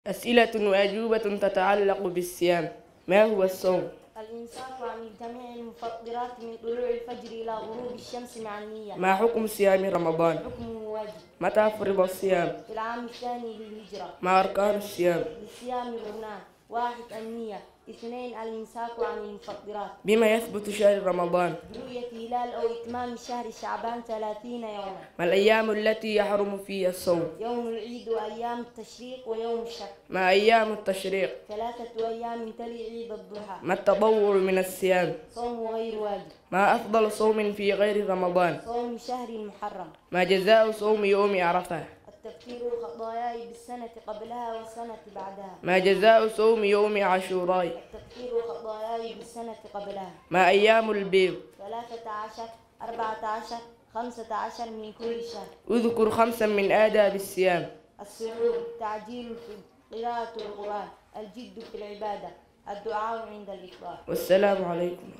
أسئلة وأجوبة تتعلق بالصيام. ما هو الصوم؟ الإمساك عن جميع المفطرات من طلوع الفجر إلى غروب الشمس مع النية. ما حكم صيام رمضان؟ حكمه واجب. متى فرض الصيام؟ في العام الثاني للهجرة. ما أركان الصيام؟ للصيام ركنان: 1 النية، 2 الإمساك عن المفطرات. بما يثبت شهر رمضان؟ برؤية هلال أو إتمام شهر شعبان 30 يوما. ما الأيام التي يحرم فيها الصوم؟ يوم العيد وأيام التشريق ويوم الشك. ما أيام التشريق؟ 3 أيام تلي عيد الضحى. ما التطوع من الصيام؟ صوم غير واجب. ما أفضل صوم في غير رمضان؟ صوم شهر محرم. ما جزاء صوم يوم عرفة؟ التكفير الخطايا بالسنة قبلها والسنة بعدها. ما جزاء صوم يوم عاشوراء؟ التكفير الخطايا بالسنة قبلها. ما أيام البيض؟ 13 14 15 من كل شهر. اذكر 5 من آداب الصيام. السحور، تعجيل الفطر، قراءة القرآن، الجد في العبادة، الدعاء عند الإفطار. والسلام عليكم.